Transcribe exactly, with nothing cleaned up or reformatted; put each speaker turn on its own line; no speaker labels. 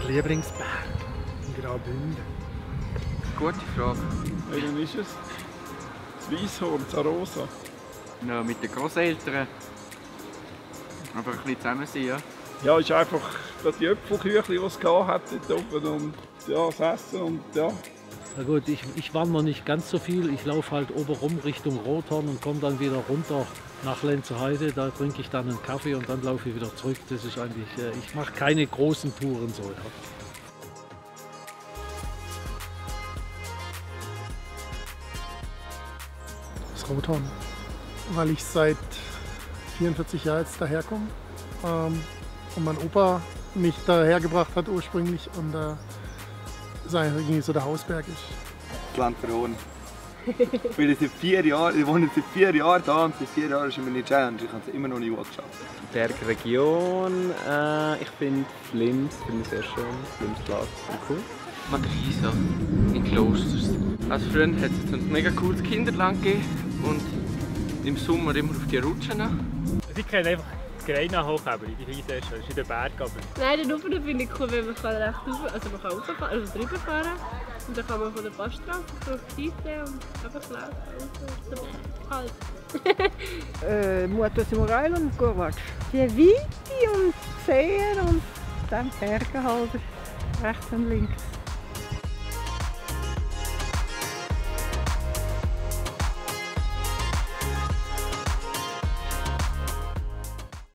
Lieblingsberg in Graubünden?
Gute Frage.
Welchen ist es? Das Weisshorn, Zarosa.
Ja, mit den Großeltern. Einfach ein bisschen zusammen sein, ja.
Ja, ist einfach die Äpfelküchli, die es hat dort oben und ja, das Essen und ja.
Na gut, ich, ich wandere nicht ganz so viel. Ich laufe halt oben rum Richtung Rothorn und komme dann wieder runter nach Lenzerheide. Da trinke ich dann einen Kaffee und dann laufe ich wieder zurück. Das ist eigentlich, äh, ich mache keine großen Touren so. Ja.
Das Rothorn, weil ich seit vierundvierzig Jahren jetzt daherkomme ähm, und mein Opa mich dahergebracht hat ursprünglich und äh, das eigentlich so der Hausberg ist.
Das Land verloren. Ich bin seit vier Jahren, ich wohne seit vier Jahren da und seit vier Jahren ist meine Challenge. Ich habe es immer noch nicht gut geschafft.
Bergregion, äh, ich finde Flims, finde ich sehr schön. Flimsplatz, cool.
Magrisa in Klosters. Also früher hat es ein mega cooles Kinderland gegeben und im Sommer immer auf die Rutschen.
Also ich kenne einfach die Greina Hochebene, die finde ich sehr schön. Das ist in den Bergen. Aber
nein, den Ufer finde ich cool, weil man kann recht rauf, also man kann rauffahren, also drüber fahren. Und dann kann man von der Passstraße auf die Seite und einfach laufen. Halt.
äh, Muotos Morail und Gurwatsch. Die Weite und Seen und dann Berge halt rechts und links.